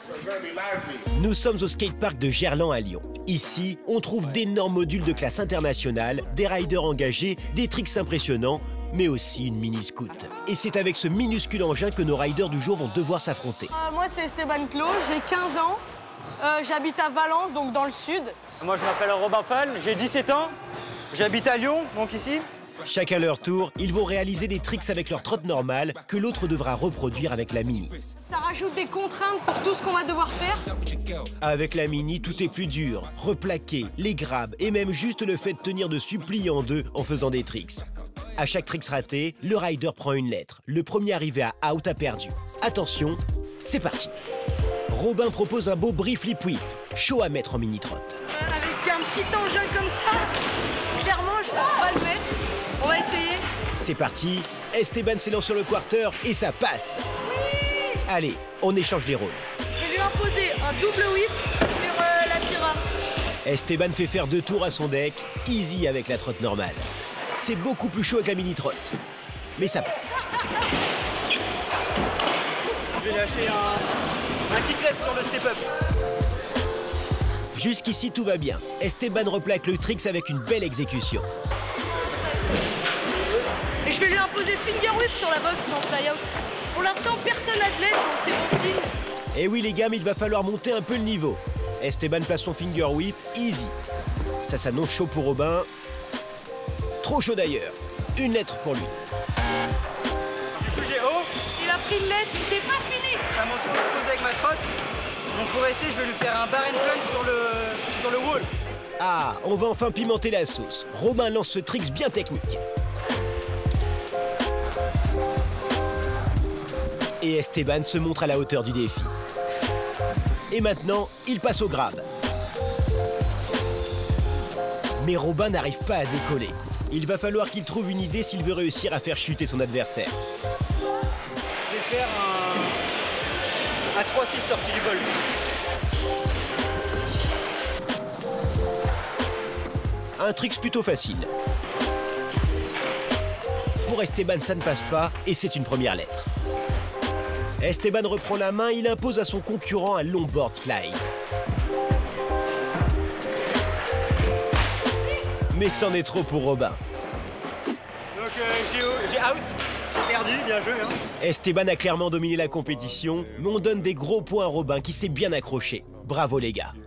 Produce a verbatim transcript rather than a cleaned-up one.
Nous sommes au skatepark de Gerland à Lyon. Ici, on trouve d'énormes modules de classe internationale, des riders engagés, des tricks impressionnants, mais aussi une mini-scoot. Et c'est avec ce minuscule engin que nos riders du jour vont devoir s'affronter. Euh, moi, c'est Esteban Clos, j'ai quinze ans, euh, j'habite à Valence, donc dans le sud. Moi, je m'appelle Robin Fall, j'ai dix-sept ans, j'habite à Lyon, donc ici. Chacun leur tour, ils vont réaliser des tricks avec leur trotte normale que l'autre devra reproduire avec la mini. Ça rajoute des contraintes pour tout ce qu'on va devoir faire. Avec la mini, tout est plus dur. Replaquer, les grabs et même juste le fait de tenir dessus plié en deux en faisant des tricks. À chaque tricks raté, le rider prend une lettre. Le premier arrivé à out a perdu. Attention, c'est parti. Robin propose un beau brief flip whip, chaud à mettre en mini trotte. Euh, avec un petit engin comme ça, clairement, je pense pas le mettre. On va essayer. C'est parti, Esteban s'élance sur le quarter et ça passe. Oui. Allez, on échange les rôles. Je vais lui imposer un double whip sur euh, la Pira. Esteban fait faire deux tours à son deck, easy avec la trotte normale. C'est beaucoup plus chaud avec la mini trotte, mais ça passe. Je vais lâcher un, un kickless sur le step-up. Jusqu'ici, tout va bien. Esteban replaque le tricks avec une belle exécution. Et je vais lui imposer finger whip sur la box en fly-out. Pour l'instant, personne n'a de l'aide, donc c'est bon signe. Et oui les gars, mais il va falloir monter un peu le niveau. Esteban place son finger whip, easy. Ça s'annonce chaud pour Robin. Trop chaud d'ailleurs. Une lettre pour lui. Du coup, j'ai haut. Il a pris une lettre, c'est pas fini. À mon tour de poser avec ma trotte. Donc pour essayer, je vais lui faire un bar and plunge sur le, sur le wall. Ah, on va enfin pimenter la sauce. Robin lance ce tricks bien technique. Et Esteban se montre à la hauteur du défi. Et maintenant, il passe au grab. Mais Robin n'arrive pas à décoller. Il va falloir qu'il trouve une idée s'il veut réussir à faire chuter son adversaire. Je vais faire un, un trois six sorti du bol. Un tricks plutôt facile. Pour Esteban, ça ne passe pas et c'est une première lettre. Esteban reprend la main, il impose à son concurrent un long board slide. Mais c'en est trop pour Robin. Donc euh, j'ai out, j'ai perdu, bien joué. Hein. Esteban a clairement dominé la compétition, mais on donne des gros points à Robin qui s'est bien accroché. Bravo les gars.